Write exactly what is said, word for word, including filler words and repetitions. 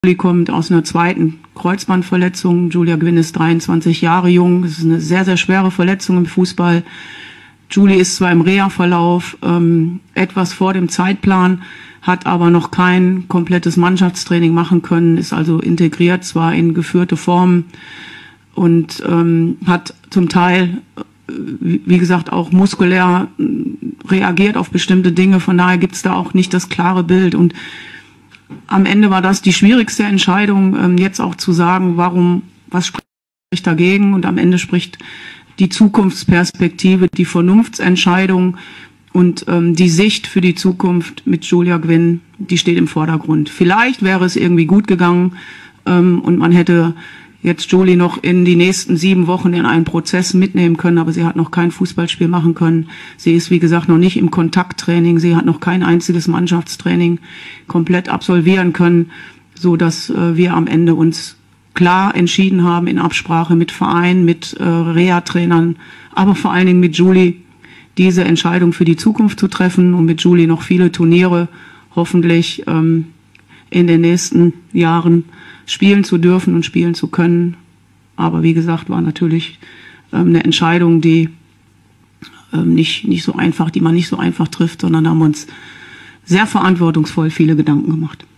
Julie kommt aus einer zweiten Kreuzbandverletzung. Julia Gwynn ist dreiundzwanzig Jahre jung. Das ist eine sehr, sehr schwere Verletzung im Fußball. Julie ist zwar im Reha-Verlauf ähm, etwas vor dem Zeitplan, hat aber noch kein komplettes Mannschaftstraining machen können, ist also integriert zwar in geführte Formen und ähm, hat zum Teil, wie gesagt, auch muskulär reagiert auf bestimmte Dinge. Von daher gibt es da auch nicht das klare Bild. Und am Ende war das die schwierigste Entscheidung, ähm, jetzt auch zu sagen, warum, was spricht dagegen. Und am Ende spricht die Zukunftsperspektive, die Vernunftsentscheidung und ähm, die Sicht für die Zukunft mit Julia Gwynn, die steht im Vordergrund. Vielleicht wäre es irgendwie gut gegangen ähm, und man hätte jetzt Julie noch in die nächsten sieben Wochen in einen Prozess mitnehmen können, aber sie hat noch kein Fußballspiel machen können. Sie ist, wie gesagt, noch nicht im Kontakttraining. Sie hat noch kein einziges Mannschaftstraining komplett absolvieren können, so dass äh, wir am Ende uns klar entschieden haben in Absprache mit Verein, mit äh, Reha-Trainern, aber vor allen Dingen mit Julie, diese Entscheidung für die Zukunft zu treffen und mit Julie noch viele Turniere hoffentlich ähm, in den nächsten Jahren spielen zu dürfen und spielen zu können. Aber wie gesagt, war natürlich ähm, eine Entscheidung, die ähm, nicht, nicht so einfach, die man nicht so einfach trifft, sondern haben uns sehr verantwortungsvoll viele Gedanken gemacht.